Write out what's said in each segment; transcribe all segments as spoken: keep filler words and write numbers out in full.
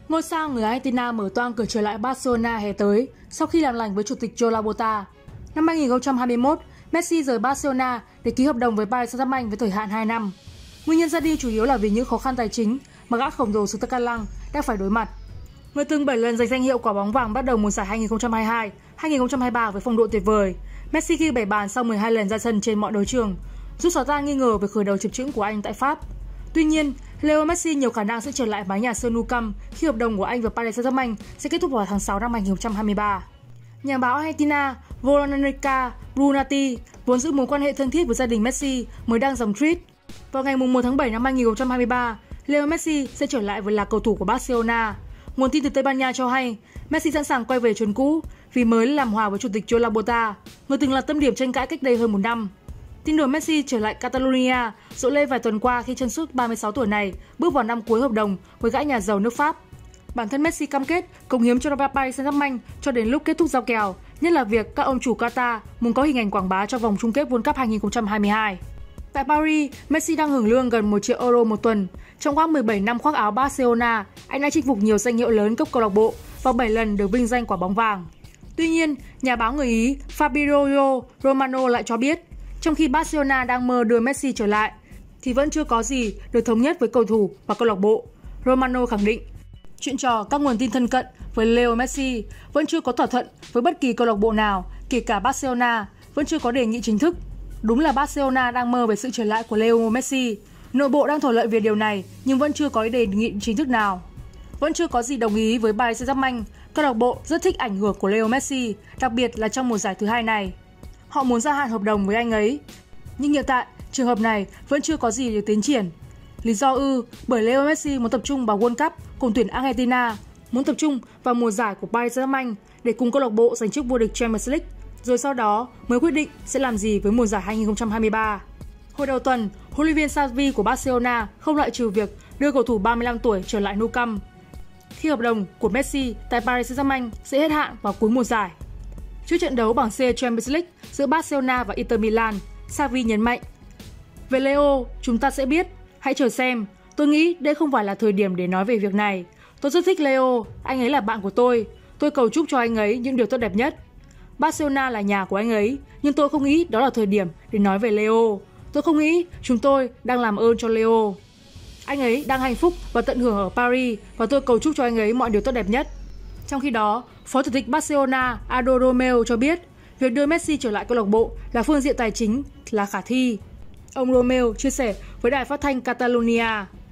Ngôi sao người Argentina mở toang cửa trở lại Barcelona hè tới sau khi làm lành với chủ tịch Joan Laporta. Năm hai nghìn không trăm hai mươi mốt, Messi rời Barcelona để ký hợp đồng với Paris Saint-Germain với thời hạn hai năm. Nguyên nhân ra đi chủ yếu là vì những khó khăn tài chính mà gã khổng lồ xứ Tây Cát Lăng đang phải đối mặt. Người từng bảy lần giành danh hiệu quả bóng vàng bắt đầu mùa giải hai nghìn không trăm hai mươi hai hai nghìn không trăm hai mươi ba với phong độ tuyệt vời. Messi ghi bảy bàn sau mười hai lần ra sân trên mọi đấu trường, giúp xóa tan nghi ngờ về khởi đầu chập chững của anh tại Pháp. Tuy nhiên, Leo Messi nhiều khả năng sẽ trở lại mái nhà sân Nou Camp khi hợp đồng của anh và Paris Saint-Germain sẽ kết thúc vào tháng sáu năm hai nghìn không trăm hai mươi ba. Nhà báo Argentina Veronica Brunati vốn giữ mối quan hệ thân thiết với gia đình Messi mới đăng dòng tweet. Vào ngày một tháng bảy năm hai nghìn không trăm hai mươi ba, Leo Messi sẽ trở lại với là cầu thủ của Barcelona. Nguồn tin từ Tây Ban Nha cho hay Messi sẵn sàng quay về chốn cũ vì mới làm hòa với chủ tịch Joan Laporta, người từng là tâm điểm tranh cãi cách đây hơn một năm. Tin đồn Messi trở lại Catalonia rộ lên vài tuần qua khi chân sút ba mươi sáu tuổi này bước vào năm cuối hợp đồng với gã nhà giàu nước Pháp. Bản thân Messi cam kết cống hiến cho Paris Saint-Germain cho đến lúc kết thúc giao kèo, nhất là việc các ông chủ Qatar muốn có hình ảnh quảng bá cho vòng chung kết World Cup hai nghìn không trăm hai mươi hai. Tại Paris, Messi đang hưởng lương gần một triệu euro một tuần. Trong khoảng mười bảy năm khoác áo Barcelona, anh đã chinh phục nhiều danh hiệu lớn cấp câu lạc bộ và bảy lần được vinh danh quả bóng vàng. Tuy nhiên, nhà báo người Ý Fabrizio Romano lại cho biết, trong khi Barcelona đang mơ đưa Messi trở lại, thì vẫn chưa có gì được thống nhất với cầu thủ và câu lạc bộ. Romano khẳng định, chuyện trò các nguồn tin thân cận với Leo Messi vẫn chưa có thỏa thuận với bất kỳ câu lạc bộ nào, kể cả Barcelona, vẫn chưa có đề nghị chính thức. Đúng là Barcelona đang mơ về sự trở lại của Leo Messi. Nội bộ đang thảo luận về điều này nhưng vẫn chưa có đề nghị chính thức nào. Vẫn chưa có gì đồng ý với Paris Saint-Germain. Câu lạc bộ rất thích ảnh hưởng của Leo Messi, đặc biệt là trong mùa giải thứ hai này. Họ muốn gia hạn hợp đồng với anh ấy. Nhưng hiện tại, trường hợp này vẫn chưa có gì được tiến triển. Lý do ư, bởi Leo Messi muốn tập trung vào World Cup cùng tuyển Argentina, muốn tập trung vào mùa giải của Paris Saint-Germain để cùng câu lạc bộ giành chức vô địch Champions League, rồi sau đó mới quyết định sẽ làm gì với mùa giải hai nghìn không trăm hai mươi ba. Hồi đầu tuần, huấn luyện viên Xavi của Barcelona không loại trừ việc đưa cầu thủ ba mươi lăm tuổi trở lại Nou Camp khi hợp đồng của Messi tại Paris Saint-Germain sẽ hết hạn vào cuối mùa giải. Trước trận đấu bảng C Champions League giữa Barcelona và Inter Milan, Xavi nhấn mạnh: "Về Leo, chúng ta sẽ biết, hãy chờ xem. Tôi nghĩ đây không phải là thời điểm để nói về việc này. Tôi rất thích Leo, anh ấy là bạn của tôi. Tôi cầu chúc cho anh ấy những điều tốt đẹp nhất. Barcelona là nhà của anh ấy, nhưng tôi không nghĩ đó là thời điểm để nói về Leo. Tôi không nghĩ chúng tôi đang làm ơn cho Leo. Anh ấy đang hạnh phúc và tận hưởng ở Paris và tôi cầu chúc cho anh ấy mọi điều tốt đẹp nhất." Trong khi đó, Phó Chủ tịch Barcelona Aldo Romeo cho biết việc đưa Messi trở lại câu lạc bộ là phương diện tài chính là khả thi. Ông Romeo chia sẻ với đài phát thanh Catalonia: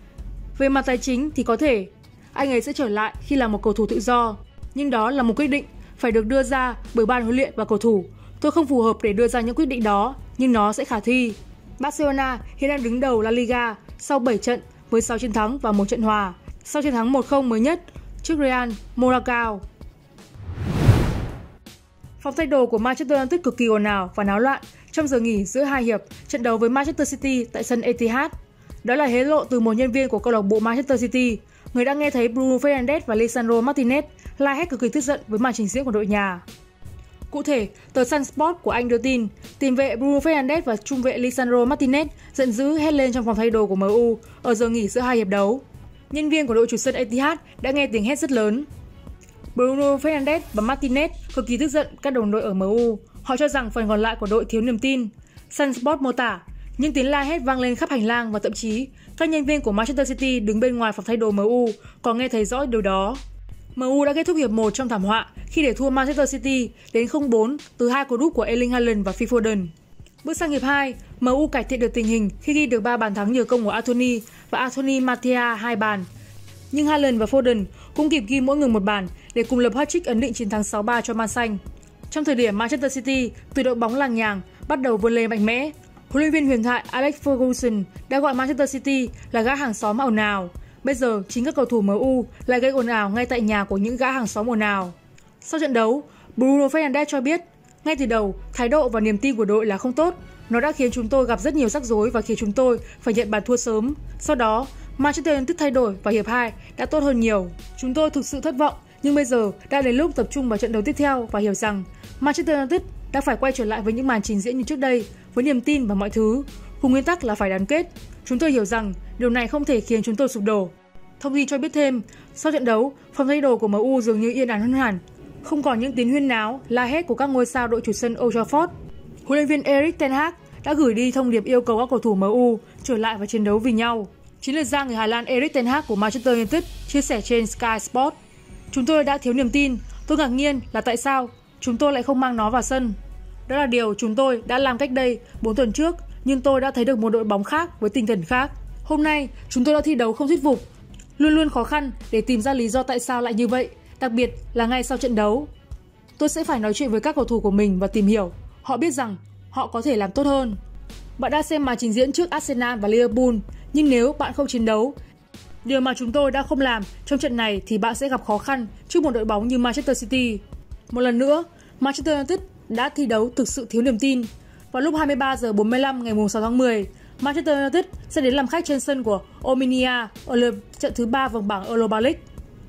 "Về mặt tài chính thì có thể, anh ấy sẽ trở lại khi là một cầu thủ tự do, nhưng đó là một quyết định phải được đưa ra bởi ban huấn luyện và cầu thủ. Tôi không phù hợp để đưa ra những quyết định đó, nhưng nó sẽ khả thi." Barcelona hiện đang đứng đầu La Liga sau bảy trận với sáu chiến thắng và một trận hòa, sau chiến thắng một không mới nhất trước Real Mallorca. Phòng thay đồ của Manchester United cực kỳ ồn ào và náo loạn trong giờ nghỉ giữa hai hiệp trận đấu với Manchester City tại sân Etihad. Đó là hé lộ từ một nhân viên của câu lạc bộ Manchester City, người đã nghe thấy Bruno Fernandes và Lisandro Martinez la hét cực kỳ tức giận với màn trình diễn của đội nhà. Cụ thể, tờ Sun Sport của Anh đưa tin, tiền vệ Bruno Fernandes và trung vệ Lisandro Martinez giận dữ hét lên trong phòng thay đồ của em u ở giờ nghỉ giữa hai hiệp đấu. Nhân viên của đội chủ sân Etihad đã nghe tiếng hét rất lớn. Bruno Fernandes và Martinez cực kỳ tức giận các đồng đội ở em u. Họ cho rằng phần còn lại của đội thiếu niềm tin. Sun Sport mô tả, những tiếng la hét vang lên khắp hành lang và thậm chí các nhân viên của Manchester City đứng bên ngoài phòng thay đồ em u còn nghe thấy rõ điều đó. em u đã kết thúc hiệp một trong thảm họa khi để thua Manchester City đến không bốn từ hai cú đúp của Erling Haaland và Phil Foden. Bước sang hiệp hai, em u cải thiện được tình hình khi ghi được ba bàn thắng nhờ công của Anthony và Anthony Martial hai bàn. Nhưng Haaland và Foden cũng kịp ghi mỗi người một bàn để cùng lập hat-trick ấn định chiến thắng sáu ba cho Man Xanh. Trong thời điểm Manchester City từ đội bóng làng nhàng bắt đầu vươn lên mạnh mẽ, huấn luyện viên huyền thoại Alex Ferguson đã gọi Manchester City là gã hàng xóm ồn ào. Bây giờ chính các cầu thủ em u lại gây ồn ào ngay tại nhà của những gã hàng xóm ồn ào. Sau trận đấu, Bruno Fernandes cho biết, ngay từ đầu, thái độ và niềm tin của đội là không tốt. Nó đã khiến chúng tôi gặp rất nhiều rắc rối và khiến chúng tôi phải nhận bàn thua sớm. Sau đó, Manchester United thay đổi và hiệp hai đã tốt hơn nhiều. Chúng tôi thực sự thất vọng, nhưng bây giờ đã đến lúc tập trung vào trận đấu tiếp theo và hiểu rằng Manchester United đã phải quay trở lại với những màn trình diễn như trước đây, với niềm tin và mọi thứ. Cùng nguyên tắc là phải đoàn kết. Chúng tôi hiểu rằng điều này không thể khiến chúng tôi sụp đổ. Thông tin cho biết thêm, sau trận đấu, phòng thay đồ của em u dường như yên ắng hơn hẳn, không còn những tiếng huyên náo, la hét của các ngôi sao đội chủ sân Old Trafford. Huấn luyện viên Erik ten Hag đã gửi đi thông điệp yêu cầu các cầu thủ em u trở lại và chiến đấu vì nhau. Chiến lược gia người Hà Lan Erik ten Hag của Manchester United chia sẻ trên Sky Sports: "Chúng tôi đã thiếu niềm tin. Tôi ngạc nhiên là tại sao chúng tôi lại không mang nó vào sân. Đó là điều chúng tôi đã làm cách đây bốn tuần trước, nhưng tôi đã thấy được một đội bóng khác với tinh thần khác. Hôm nay, chúng tôi đã thi đấu không thuyết phục. Luôn luôn khó khăn để tìm ra lý do tại sao lại như vậy, đặc biệt là ngay sau trận đấu. Tôi sẽ phải nói chuyện với các cầu thủ của mình và tìm hiểu. Họ biết rằng họ có thể làm tốt hơn." Bạn đã xem màn trình diễn trước Arsenal và Liverpool, nhưng nếu bạn không chiến đấu, điều mà chúng tôi đã không làm trong trận này, thì bạn sẽ gặp khó khăn trước một đội bóng như Manchester City. Một lần nữa, Manchester United đã thi đấu thực sự thiếu niềm tin. Vào lúc hai mươi ba giờ bốn mươi lăm ngày sáu tháng mười, Manchester United sẽ đến làm khách trên sân của Ominia ở lượt trận thứ ba vòng bảng Europa League.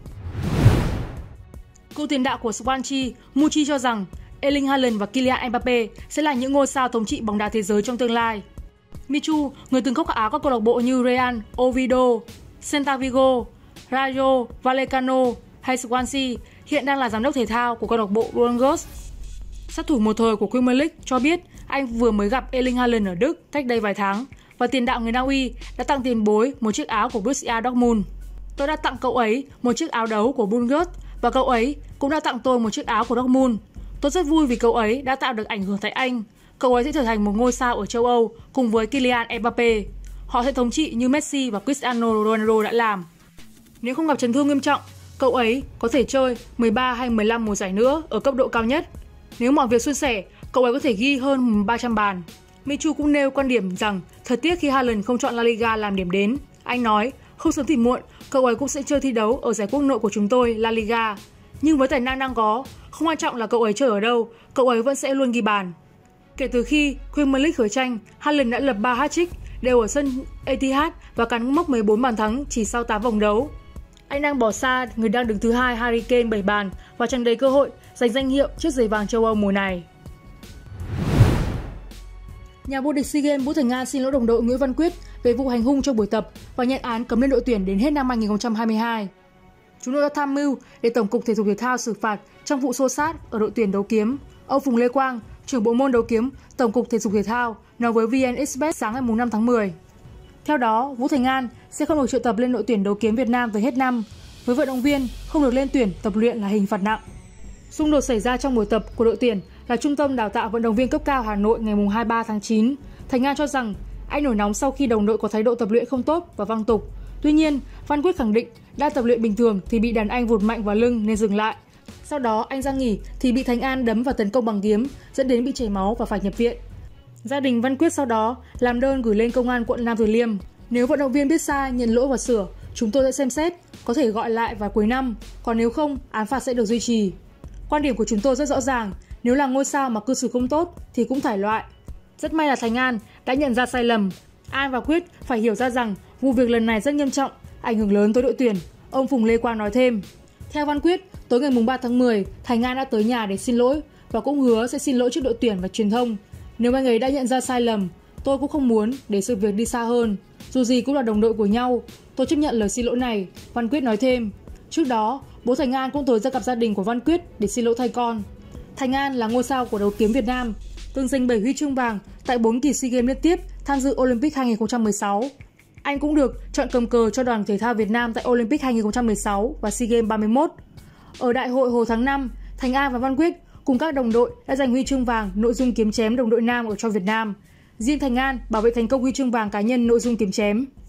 Cựu tiền đạo của Swansea, Muchi cho rằng Erling Haaland và Kylian Mbappe sẽ là những ngôi sao thống trị bóng đá thế giới trong tương lai. Michu, người từng khoác áo các câu lạc bộ như Real Oviedo, Celta Vigo, Rayo Vallecano hay Swansea, hiện đang là giám đốc thể thao của câu lạc bộ Rangers. Sát thủ một thời của Premier League cho biết anh vừa mới gặp Erling Haaland ở Đức cách đây vài tháng, và tiền đạo người Na Uy đã tặng tiền bối một chiếc áo của Borussia Dortmund. "Tôi đã tặng cậu ấy một chiếc áo đấu của Bundesliga và cậu ấy cũng đã tặng tôi một chiếc áo của Dortmund. Tôi rất vui vì cậu ấy đã tạo được ảnh hưởng tại Anh. Cậu ấy sẽ trở thành một ngôi sao ở châu Âu cùng với Kylian Mbappe. Họ sẽ thống trị như Messi và Cristiano Ronaldo đã làm. Nếu không gặp chấn thương nghiêm trọng, cậu ấy có thể chơi mười ba hay mười lăm mùa giải nữa ở cấp độ cao nhất. Nếu mọi việc suôn sẻ, cậu ấy có thể ghi hơn ba trăm bàn." Michu cũng nêu quan điểm rằng thật tiếc khi Haaland không chọn La Liga làm điểm đến. Anh nói, "Không sớm thì muộn, cậu ấy cũng sẽ chơi thi đấu ở giải quốc nội của chúng tôi, La Liga. Nhưng với tài năng đang có, không quan trọng là cậu ấy chơi ở đâu, cậu ấy vẫn sẽ luôn ghi bàn." Kể từ khi Premier League khởi tranh, Haaland đã lập ba hat-trick đều ở sân Etihad và cán mốc mười bốn bàn thắng chỉ sau tám vòng đấu. Anh đang bỏ xa người đang đứng thứ hai Harry Kane bảy bàn và tràn đầy cơ hội giành danh hiệu chiếc giày vàng châu Âu mùa này. Nhà vô địch SEA Games Vũ Thành An xin lỗi đồng đội Nguyễn Văn Quyết về vụ hành hung trong buổi tập và nhận án cấm lên đội tuyển đến hết năm hai nghìn không trăm hai mươi hai. "Chúng tôi đã tham mưu để Tổng cục Thể dục Thể thao xử phạt trong vụ xô xát ở đội tuyển đấu kiếm." Ông Phùng Lê Quang, trưởng bộ môn đấu kiếm Tổng cục Thể dục Thể thao, nói với vê en Express sáng ngày năm tháng mười. Theo đó, Vũ Thành An sẽ không được triệu tập lên đội tuyển đấu kiếm Việt Nam tới hết năm. Với vận động viên, không được lên tuyển tập luyện là hình phạt nặng. Xung đột xảy ra trong buổi tập của đội tuyển là Trung tâm Đào tạo Vận động viên cấp cao Hà Nội ngày hai mươi ba tháng chín. Thành An cho rằng anh nổi nóng sau khi đồng đội có thái độ tập luyện không tốt và văng tục. Tuy nhiên, Văn Quyết khẳng định đang tập luyện bình thường thì bị đàn anh vụt mạnh vào lưng nên dừng lại. Sau đó anh ra nghỉ thì bị Thành An đấm và tấn công bằng kiếm, dẫn đến bị chảy máu và phải nhập viện. Gia đình Văn Quyết sau đó làm đơn gửi lên công an quận Nam Từ Liêm. "Nếu vận động viên biết sai, nhận lỗi và sửa, chúng tôi sẽ xem xét, có thể gọi lại vào cuối năm, còn nếu không, án phạt sẽ được duy trì. Quan điểm của chúng tôi rất rõ ràng, nếu là ngôi sao mà cư xử không tốt thì cũng thải loại." Rất may là Thành An đã nhận ra sai lầm. An và Quyết phải hiểu ra rằng vụ việc lần này rất nghiêm trọng, ảnh hưởng lớn tới đội tuyển, ông Phùng Lê Quang nói thêm. Theo Văn Quyết, tối ngày ba tháng mười, Thành An đã tới nhà để xin lỗi và cũng hứa sẽ xin lỗi trước đội tuyển và truyền thông. "Nếu anh ấy đã nhận ra sai lầm, tôi cũng không muốn để sự việc đi xa hơn. Dù gì cũng là đồng đội của nhau, tôi chấp nhận lời xin lỗi này", Văn Quyết nói thêm. Trước đó, bố Thành An cũng tới ra gặp gia đình của Văn Quyết để xin lỗi thay con. Thành An là ngôi sao của đấu kiếm Việt Nam, từng giành bảy huy chương vàng tại bốn kỳ SEA Games liên tiếp tham dự Olympic hai nghìn không trăm mười sáu. Anh cũng được chọn cầm cờ cho đoàn thể thao Việt Nam tại Olympic hai nghìn không trăm mười sáu và SEA Games ba mươi mốt. Ở đại hội hồi tháng năm, Thành An và Văn Quyết cùng các đồng đội đã giành huy chương vàng nội dung kiếm chém đồng đội nam ở cho Việt Nam. Riêng Thành An bảo vệ thành công huy chương vàng cá nhân nội dung kiếm chém.